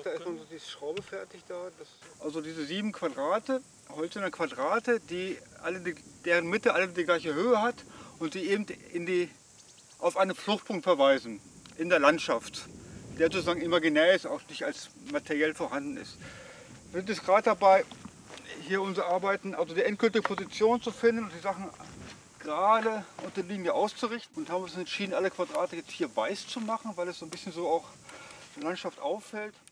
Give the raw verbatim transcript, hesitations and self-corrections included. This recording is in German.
da ist noch so die Schraube fertig da. Das also diese sieben Quadrate, hölzerne Quadrate, die alle die, deren Mitte alle die gleiche Höhe hat und die eben in die, auf einen Fluchtpunkt verweisen in der Landschaft, der sozusagen imaginär ist, auch nicht als materiell vorhanden ist. Wir sind jetzt gerade dabei, hier unsere Arbeiten, also die endgültige Position zu finden und die Sachen gerade unter der Linie auszurichten, und haben uns entschieden, alle Quadrate jetzt hier weiß zu machen, weil es so ein bisschen so auch die Landschaft auffällt.